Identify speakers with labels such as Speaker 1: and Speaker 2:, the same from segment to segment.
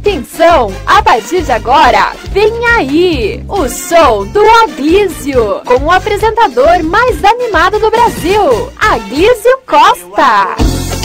Speaker 1: Atenção, a partir de agora, vem aí o show do Aglísio, com o apresentador mais animado do Brasil, Aglísio Costa.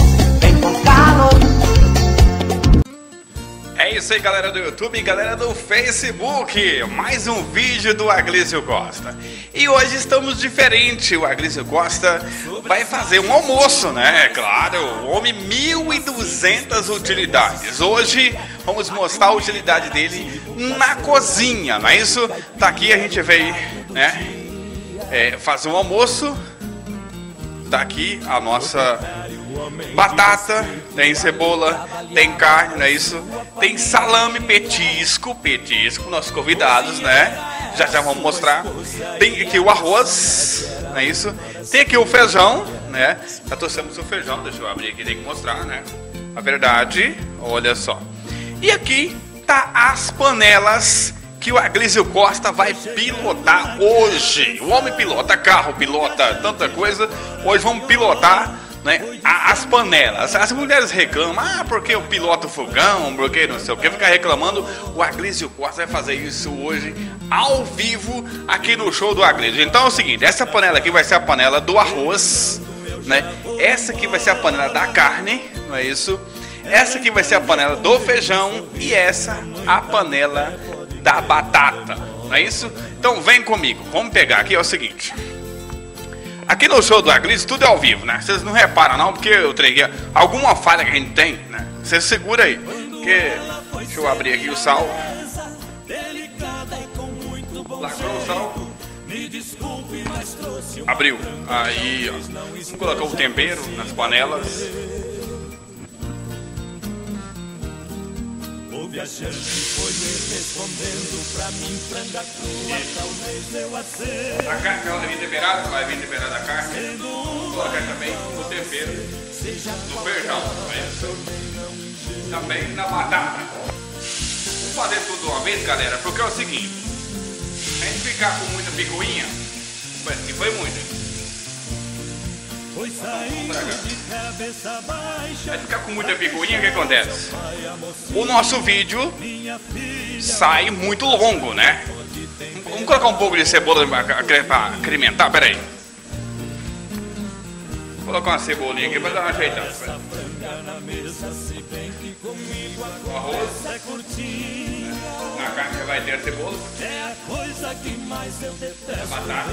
Speaker 2: É isso aí, galera do YouTube e galera do Facebook, mais um vídeo do Aglísio Costa. E hoje estamos diferente, o Aglísio Costa vai fazer um almoço, né? Claro, o homem 1.200 utilidades. Hoje vamos mostrar a utilidade dele na cozinha, não é isso? Tá aqui, a gente veio, né, fazer um almoço. Tá aqui a nossa batata, tem cebola, tem carne, não é isso? Tem salame, petisco, nossos convidados, né? Já vamos mostrar. Tem aqui o arroz, não é isso? Tem aqui o feijão, né? Já trouxemos o feijão, deixa eu abrir aqui, tem que mostrar, né? A verdade, olha só. E aqui tá as panelas que o Aglísio Costa vai pilotar hoje. O homem pilota carro, pilota tanta coisa. Hoje vamos pilotar, né, as panelas. As mulheres reclamam, porque eu piloto fogão, porque não sei o que, ficar reclamando. O Aglísio Costa vai fazer isso hoje ao vivo aqui no show do Aglísio. Então é o seguinte, essa panela aqui vai ser a panela do arroz, né? Essa aqui vai ser a panela da carne, não é isso? Essa aqui vai ser a panela do feijão e essa a panela da batata, não é isso? Então vem comigo, vamos pegar aqui, é o seguinte. Aqui no show do Aglísio tudo é ao vivo, né? Vocês não reparam não, porque eu treguei alguma falha que a gente tem, né? Você segura aí, porque deixa eu abrir aqui o sal. Lacrou o sal. Abriu. Aí, ó. Vamos colocar o tempero nas panelas. A carne ela vai vir temperada, vai vir temperada a carne. Vou colocar também o tempero no feijão, também na batata. Vamos fazer tudo de uma vez, galera, porque é o seguinte: a gente ficar com muita picuinha, que foi muito. Vai ficar com muita picuinha, o que acontece? O nosso vídeo sai muito longo, né? Vamos colocar um pouco de cebola para acrementar, peraí. Vou colocar uma cebolinha aqui para dar uma ajeitada. O arroz. Na carne vai ter a cebola. A batata.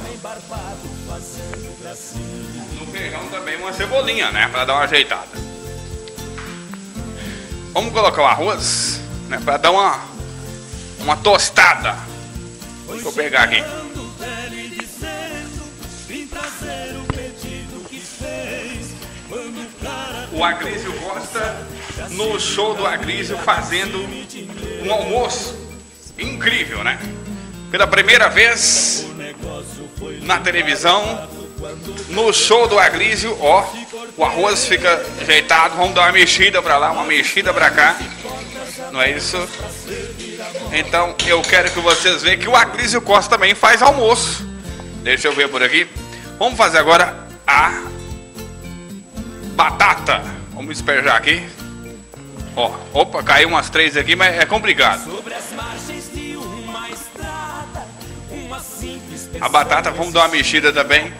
Speaker 2: No feijão também uma cebolinha, né? Para dar uma ajeitada. Vamos colocar o arroz, né? Para dar uma tostada. Deixa eu pegar aqui. O Aglísio Costa no show do Aglísio fazendo um almoço incrível, né? Pela primeira vez na televisão, no show do Aglísio, ó, o arroz fica ajeitado, vamos dar uma mexida pra lá, uma mexida pra cá, não é isso? Então eu quero que vocês vejam que o Aglísio Costa também faz almoço. Deixa eu ver por aqui. Vamos fazer agora a batata. Vamos despejar aqui. Ó, opa, caiu umas 3 aqui, mas é complicado. A batata, vamos dar uma mexida também.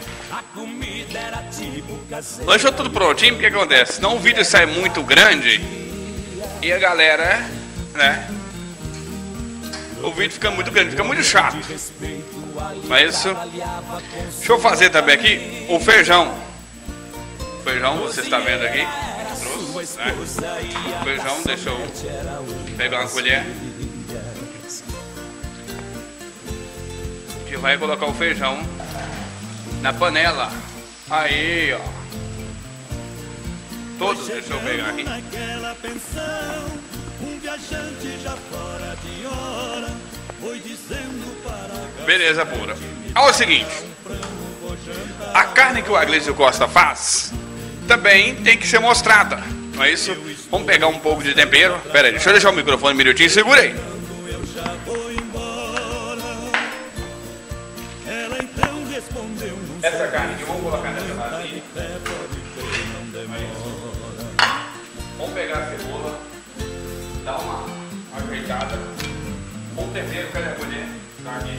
Speaker 2: Deixou tudo prontinho, porque acontece? Senão o vídeo sai muito grande e a galera, né? O vídeo fica muito grande, fica muito chato. Não é isso? Deixa eu fazer também aqui o feijão. O feijão, você está vendo aqui. Trouxe, né? O feijão, deixa eu pegar uma colher. Que vai colocar o feijão na panela. Aí, ó. Todos, deixa eu pegar aqui. Beleza pura. Olha o seguinte. A carne que o Aglísio Costa faz também tem que ser mostrada, não é isso? Vamos pegar um pouco de tempero. Pera aí, deixa eu deixar o microfone um minutinho, segura aí. Essa carne aqui, vamos colocar nessa vasilha. Vamos pegar a cebola, dar uma bancada. O terceiro, cadê a mulher? Tá aqui.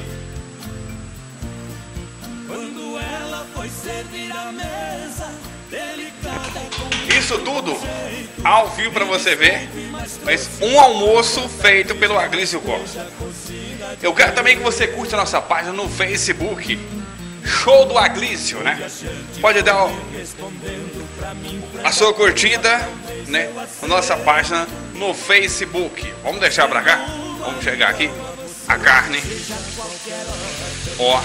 Speaker 3: Quando ela foi servir a mesa, delicada
Speaker 2: Isso tudo ao vivo para você ver, mas um almoço feito pelo Aglísio Costa. Eu quero também que você curta a nossa página no Facebook, Show do Aglísio, né? Pode dar a sua curtida, né, na nossa página no Facebook. Vamos deixar pra cá? Vamos chegar aqui. A carne. Ó.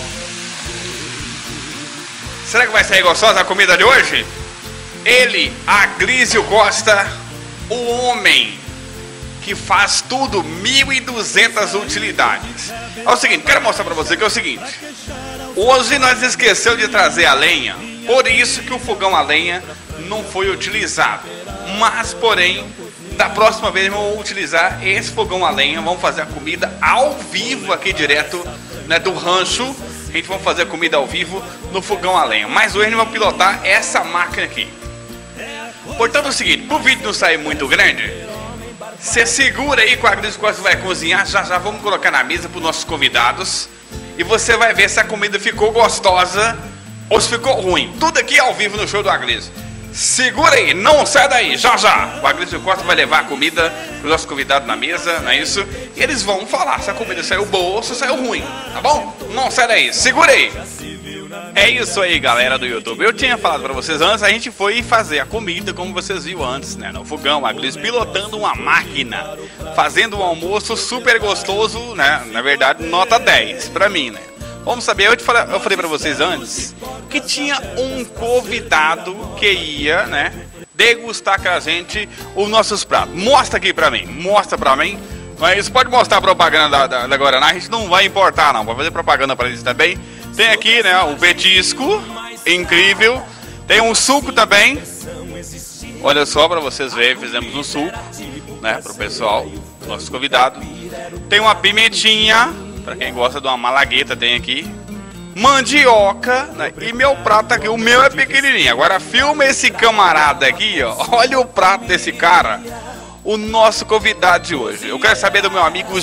Speaker 2: Será que vai sair gostosa a comida de hoje? Ele, Aglísio Costa, o homem que faz tudo, 1.200 utilidades. É o seguinte, quero mostrar pra você que é o seguinte. Hoje nós esquecemos de trazer a lenha, por isso que o fogão a lenha não foi utilizado. Mas, porém, da próxima vez vamos utilizar esse fogão a lenha, vamos fazer a comida ao vivo aqui direto, né, do rancho. A gente vai fazer a comida ao vivo no fogão a lenha. Mas hoje a gente vai pilotar essa máquina aqui. Portanto é o seguinte, para o vídeo não sair muito grande, você segura aí que o Aglísio Costa vai cozinhar. Já já vamos colocar na mesa para os nossos convidados. E você vai ver se a comida ficou gostosa ou se ficou ruim. Tudo aqui ao vivo no show do Aglísio. Segura aí, não sai daí, já já. O Aglísio Costa vai levar a comida para os nossos convidados na mesa, não é isso? E eles vão falar se a comida saiu boa ou se saiu ruim, tá bom? Não sai daí, segura aí. É isso aí, galera do YouTube. Eu tinha falado para vocês antes, a gente foi fazer a comida como vocês viram antes, né? No fogão, o Aglísio pilotando uma máquina, fazendo um almoço super gostoso, né? Na verdade, nota 10 para mim, né? Vamos saber, eu falei pra vocês antes que tinha um convidado que ia, né, degustar com a gente os nossos pratos. Mostra aqui pra mim, mostra pra mim. Mas pode mostrar a propaganda da Guaraná, a gente não vai importar não, vai fazer propaganda pra eles também. Tem aqui, né, o petisco, incrível. Tem um suco também. Olha só pra vocês verem, fizemos um suco, né, pro pessoal, nossos convidados. Tem uma pimentinha. Pra quem gosta de uma malagueta, tem aqui mandioca, né? E meu prato aqui, o meu é pequenininho. Agora filma esse camarada aqui, ó. Olha o prato desse cara, o nosso convidado de hoje. Eu quero saber do meu amigo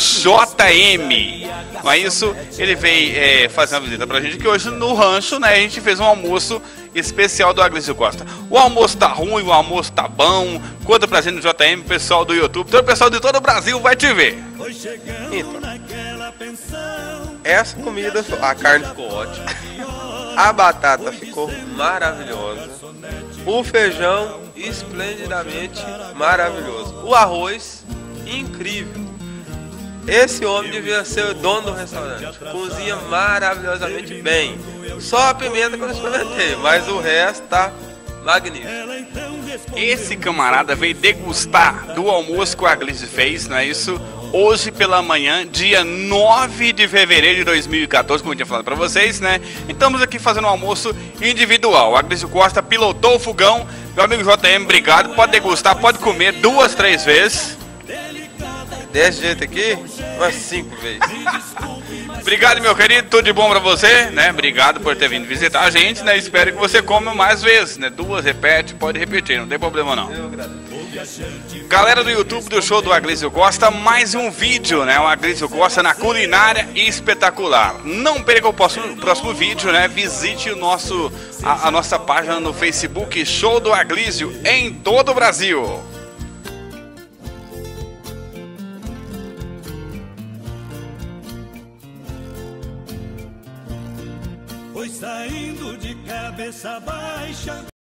Speaker 2: JM. Não é isso? Ele veio fazer uma visita pra gente aqui hoje no rancho, né? A gente fez um almoço especial do Aglísio Costa. O almoço tá ruim, o almoço tá bom. Conta pra gente no JM, pessoal do YouTube, todo o pessoal de todo o Brasil vai te ver.
Speaker 4: Então, essa comida, a carne ficou ótima, a batata ficou maravilhosa, o feijão esplendidamente maravilhoso, o arroz incrível. Esse homem devia ser o dono do restaurante, cozinha maravilhosamente bem. Só a pimenta que eu não experimentei, mas o resto tá magnífico.
Speaker 2: Esse camarada veio degustar do almoço que o Aglísio fez, não é isso? Hoje pela manhã, dia 9 de fevereiro de 2014, como eu tinha falado pra vocês, né? Estamos aqui fazendo um almoço individual. O Aglísio Costa pilotou o fogão. Meu amigo JM, obrigado. Pode degustar, pode comer 2, 3 vezes.
Speaker 4: Desse jeito aqui, umas 5 vezes.
Speaker 2: Obrigado, meu querido, tudo de bom pra você, né? Obrigado por ter vindo visitar a gente, né? Espero que você coma mais vezes, né? 2, repete, pode repetir, não tem problema não.
Speaker 4: Eu agradeço.
Speaker 2: Galera do YouTube do show do Aglísio Costa, mais um vídeo, né? O Aglísio Costa na culinária espetacular. Não perca o próximo vídeo, né? Visite a nossa página no Facebook, Show do Aglísio, em todo o Brasil.
Speaker 3: foi saindo de cabeça baixa.